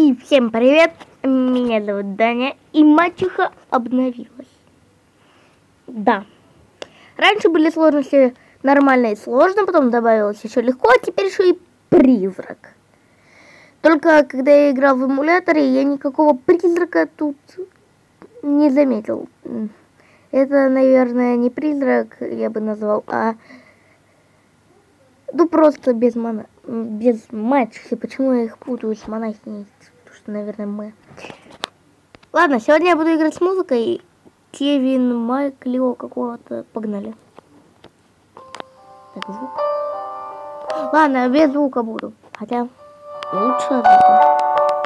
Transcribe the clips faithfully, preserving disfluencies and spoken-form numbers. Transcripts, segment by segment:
И всем привет, меня зовут Даня, и мачеха обновилась. Да, раньше были сложности нормально и сложно, потом добавилось еще легко, а теперь еще и призрак. Только когда я играл в эмуляторе, я никакого призрака тут не заметил. Это, наверное, не призрак, я бы назвал, а... Ну, просто без мона... без мачехи. Почему я их путаю с монахиней? Потому что, наверное, мы... Ладно, сегодня я буду играть с музыкой. Кевин, Майк, Лео какого-то. Погнали. Так, звук. Ладно, без звука буду. Хотя, лучше звука.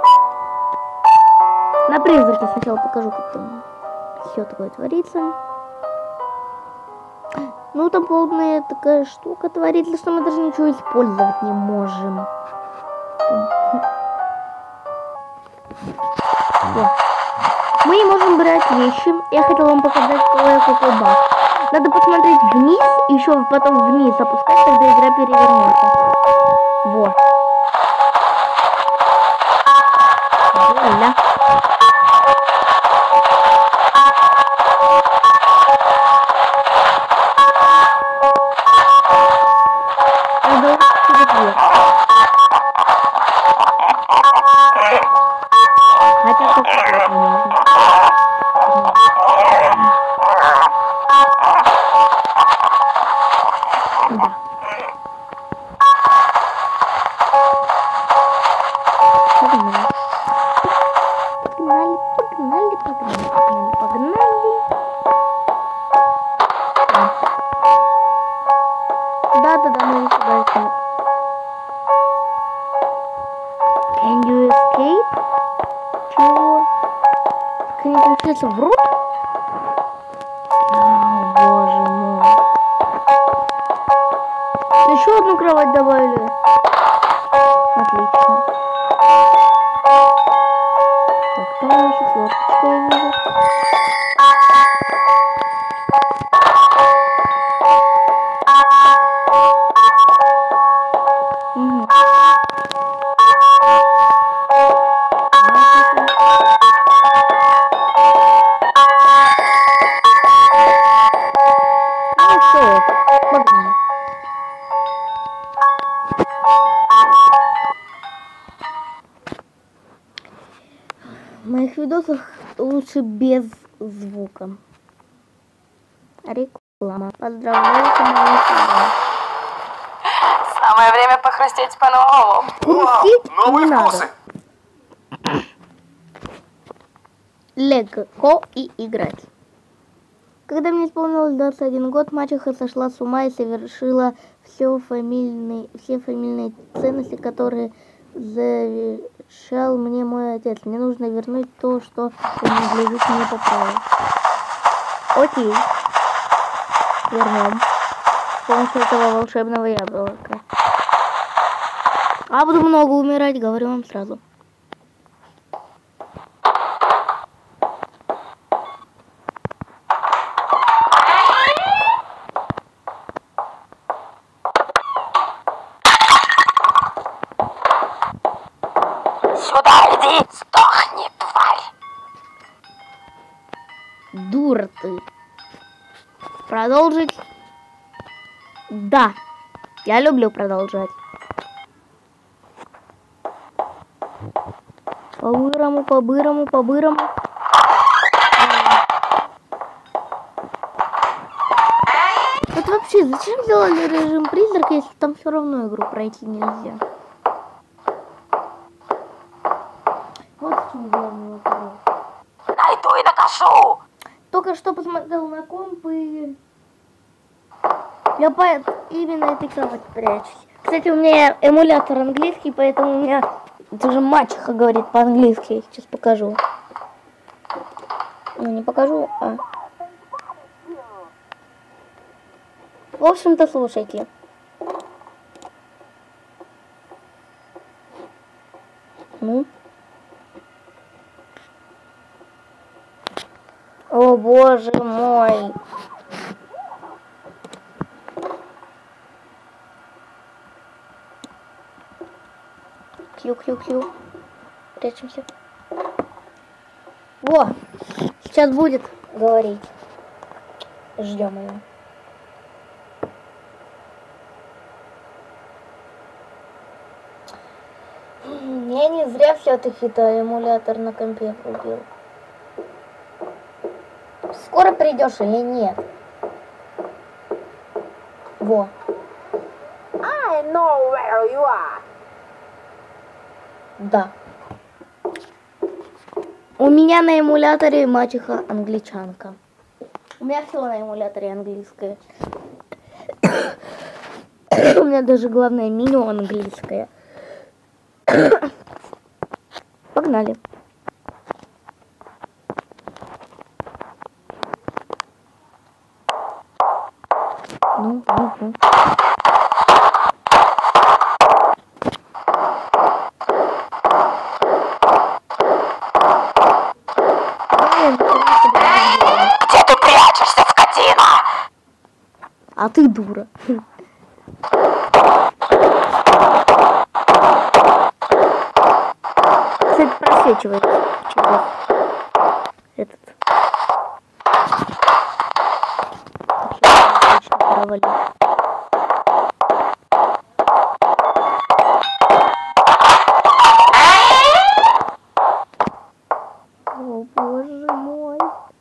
На призраке сначала покажу, как там все такое творится. Ну, там полная такая штука творится, что мы даже ничего использовать не можем. Мы не можем брать вещи. Я хотел вам показать, какой баг. Надо посмотреть вниз, и еще потом вниз опускать, тогда игра перевернется. Вот. Больно. Хотя как можно. Да. Погнали. Погнали, погнали, погнали, погнали, погнали. Да-да-да, мы сюда идем. Can you escape? Чего? Конечно, сейчас врут? О, боже мой. Еще одну кровать добавили. Отлично. Так, там еще флоточка я вижу. Угу. Погнали. В моих видосах лучше без звука. Реклама. Поздравляю с моим каналом. Самое время похрустеть по-новому. Хрустеть Новые не вкусы. надо. Легко и играть. Когда мне исполнилось двадцать один год, мачеха сошла с ума и совершила все фамильные, все фамильные ценности, которые завещал мне мой отец. Мне нужно вернуть то, что принадлежит мне по праву. Окей. Вернем. С помощью этого волшебного яблока. А буду много умирать, говорю вам сразу. Сюда иди, сдохни, тварь. Дура ты. Продолжить? Да. Я люблю продолжать. По-бырому, по-бырому, по-бырому. Вот вообще, зачем сделали режим призрака, если там все равно игру пройти нельзя? Вот в чем главный вопрос. Найду и докажу. Только что посмотрел на комп и... Я по именно этой кровати прячусь. Кстати, у меня эмулятор английский, поэтому у меня... Это уже мачеха говорит по-английски. Я сейчас покажу. Ну, не покажу, а... В общем-то, слушайте. Ну... О, боже мой. Кью-кью-кью. Прячемся. Во! Сейчас будет говорить. Ждем его. Я не зря все-таки-то эмулятор на компе врубил. Скоро придешь или нет? Во. I know where you are. Да. У меня на эмуляторе мачеха англичанка. У меня все на эмуляторе английское. У меня даже главное меню английское. Погнали. Ну, ну, ну. Где ты прячешься, скотина? А ты дура. Кстати, просвечивает чего? Этот. Отлично, провалил. О, боже мой.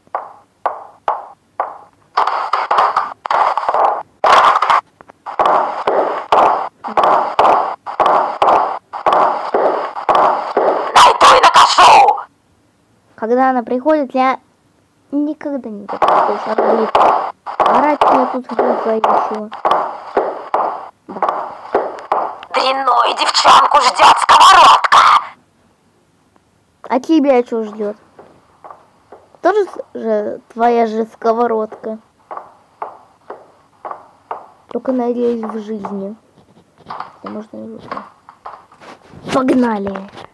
Найду и накажу. Когда она приходит, я никогда не буду, потому что она будет орать мне тут глухо еще. Да. Дрянную девчонку ждет сковородка. А тебя что ждет? Тоже же твоя же сковородка. Только надеюсь в жизни. Хотя можно и лучше. Погнали.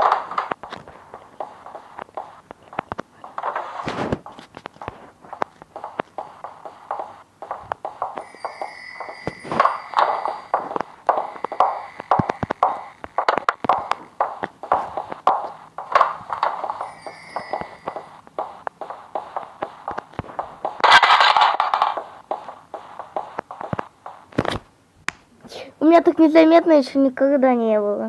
У меня так незаметно еще никогда не было.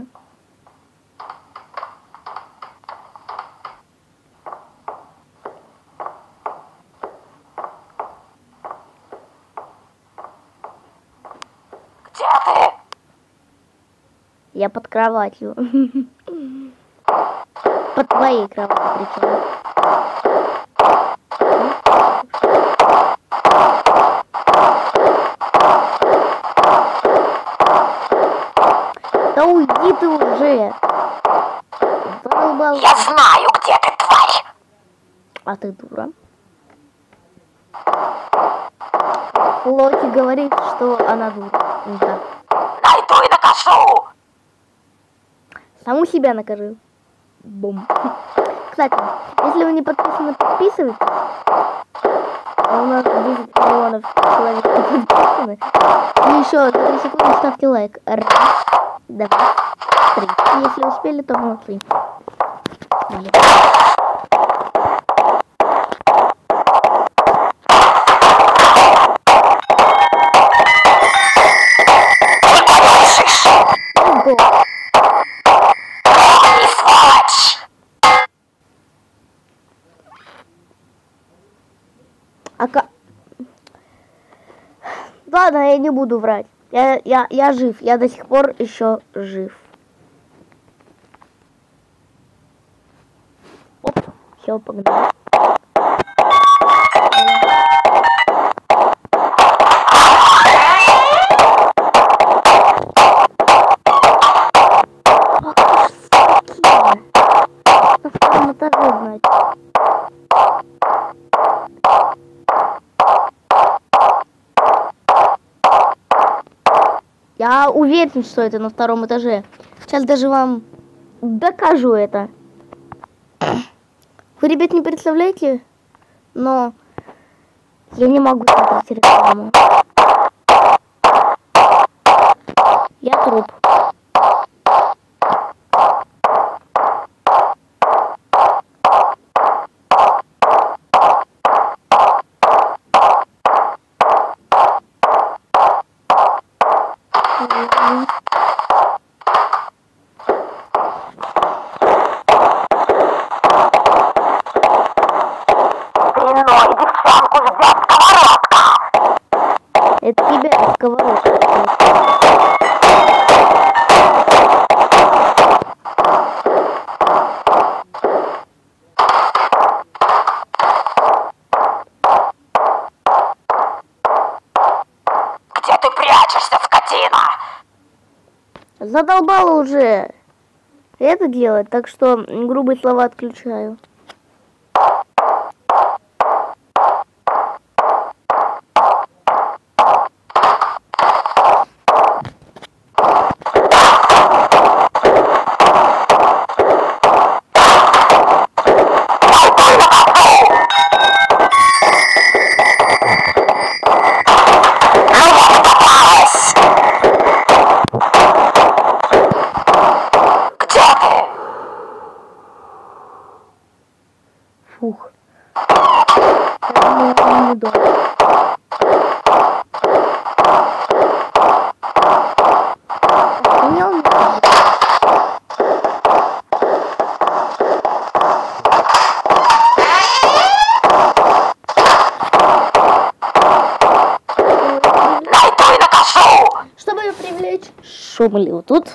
Где ты? Я под кроватью. Под твоей кроватью причем. Да уйди ты уже. Задолбал. Я знаю, где ты, тварь. А ты дура. Локи говорит, что она дура. Да. Найду и накажу. Саму себя накажи. Бум. Кстати, если вы не подписаны, подписывайтесь. А у нас десять миллионов человек подписаны. И еще за три секунды ставьте лайк. Раз, два, три. Если успели, то молодцы. Ого. Ой, сволочь. А ка... Ладно, я не буду врать. Я, я, я жив. Я до сих пор еще жив. Оп, все, погнали. На втором этаже, значит. Я уверен, что это на втором этаже. Сейчас даже вам докажу это. Вы, ребят, не представляете, но я не могу смотреть рекламу. Я труп. сковородку. Где ты прячешься, скотина? Задолбало уже это делать, так что грубые слова отключаю. Фух. Я думаю, он не дома. Понял меня? Найду и накажу! Чтобы ее привлечь, шумли вот тут.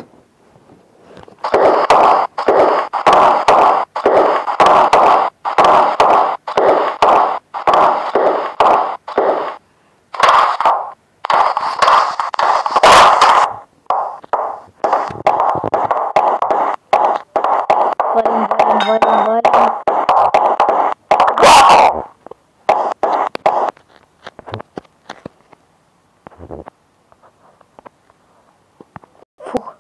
Валим, валим, валим, валим. Фух.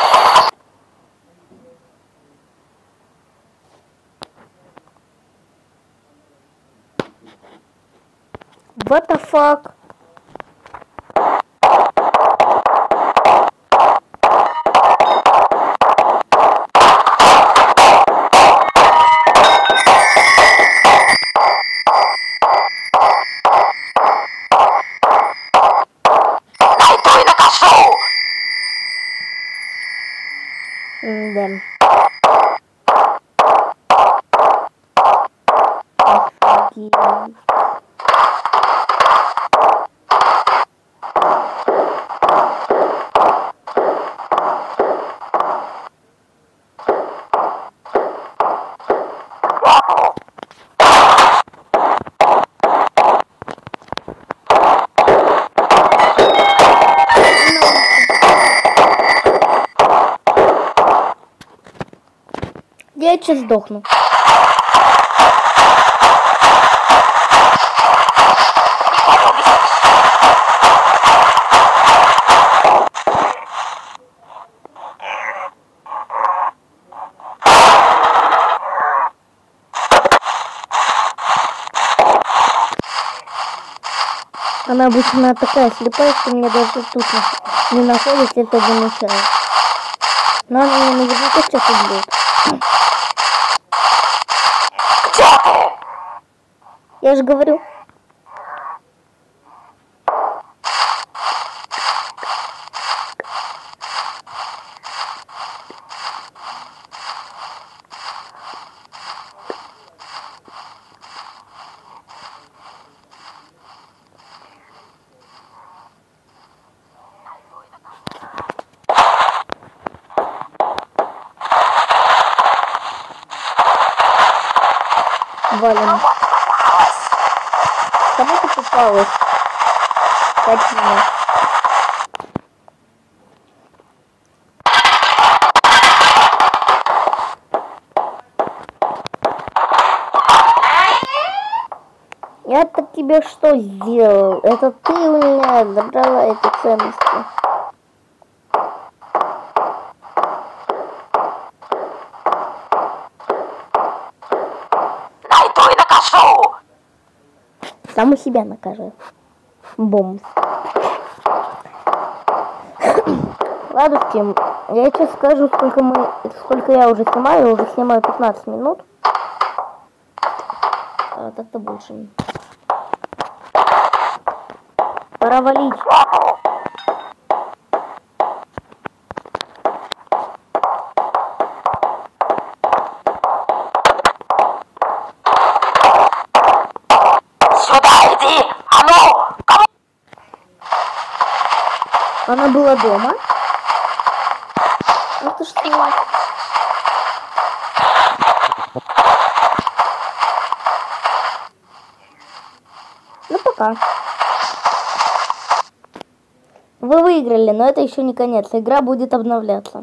What the fuck? Найду и накажу! Да. Офигеть. Я сейчас сдохну. Она обычно такая слепая, что мне даже тут не находит, это замечает. Но она меня наверняка сейчас убьет. Где ты? Я же говорю. Валим. Кому ты попалась? Катина. Я-то тебе что сделал? Это ты у меня забрала эти ценности. Найду и накажу! Сам у себя накажи. Бомб. Ладушки, я сейчас скажу, сколько мы, сколько я уже снимаю. Я уже снимаю пятнадцать минут. А, так-то больше. Пора валить. Сюда иди! А ну! Кому? Она была дома. Это что? Ну, пока. Вы выиграли, но это еще не конец. Игра будет обновляться.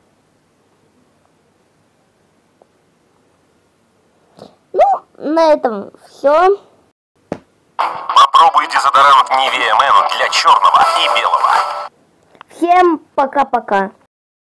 Ну, на этом все. Попробуй дезодорант Nivea Men для черного и белого. Всем пока-пока.